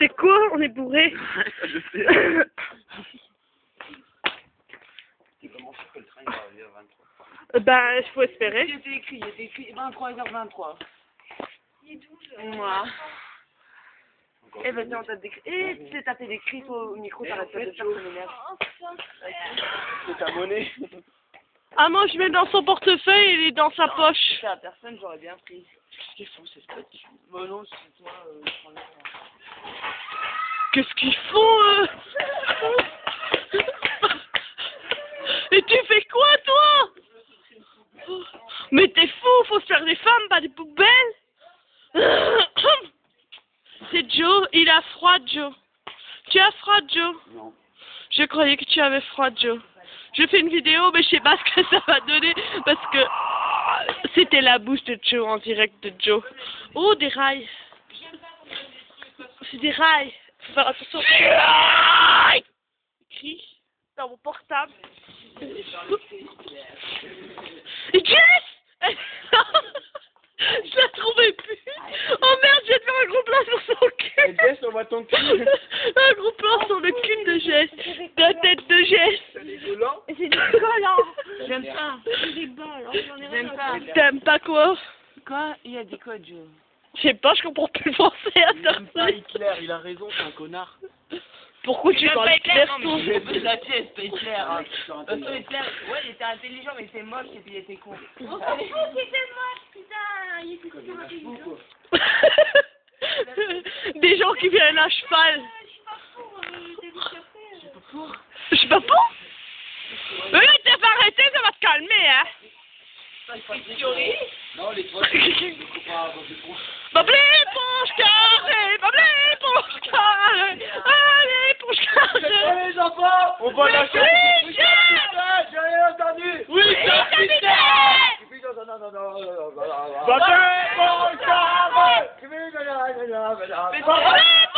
C'est quoi? On est bourré. Je sais. C'est comment ça que le train il va arriver à 23? Bah, il faut espérer. Il était écrit 23h23. Il est 12. Moi. Eh ben tiens, on t'a décrit. Eh, tu sais taper des cris au micro, t'arrêtes pas de faire ton énergie. Oh putain, C'est ta monnaie. Ah, moi, je mets dans son portefeuille et il est dans sa poche. C'est à personne, j'aurais bien pris. Qu'est-ce qu'ils font ces statues? Bah non, c'est toi, je prends le Qu'est-ce qu'ils font, Et tu fais quoi, toi? Mais t'es fou, faut se faire des femmes, pas des poubelles. C'est Joe, il a froid, Joe. Tu as froid, Joe? Non. Je croyais que tu avais froid, Joe. Je fais une vidéo, mais je sais pas ce que ça va donner, parce que c'était la bouche de Joe, en direct de Joe. Oh, des rails. C'est des rails. Faut faire attention. Écrit dans mon portable. Et Jess! Je la trouvais plus. Oh merde, je vais te faire un gros plan sur son cul. Et Jess, on voit ton cul. Un gros plan sur le cul de Jess. La tête de Jess. C'est dégueulant. Et c'est des collants. J'aime pas. C'est des balles. J'en ai rien J'aime à pas. foutre. T'aimes pas quoi? Quoi? Il a dit quoi, Joe? Je sais pas, je comprends plus le français à Il aime pas ça. Hitler, il a raison, c'est un connard. Pourquoi tu parles Hitler, toi? Non, mais c'est la pièce, pas Hitler. Ah, mec, sur Parce que Internet. Hitler, ouais, il était intelligent, mais il était moche et puis il était con. Oh, c'était moche, putain. Il était super intelligent. Des gens qui viennent à cheval. Je suis pas pour t'es Je suis pas pour? Oui, t'as pas arrêté, ça va te calmer, hein. Non, les trois, c'est le copain avant de prendre. Bob l'éponge carrée, Bob l'éponge carrée, allez, éponge carrée. les enfants, on va lâcher. Oui, J'ai rien entendu. Oui, capitaine. Bob l'éponge carrée. Bob l'éponge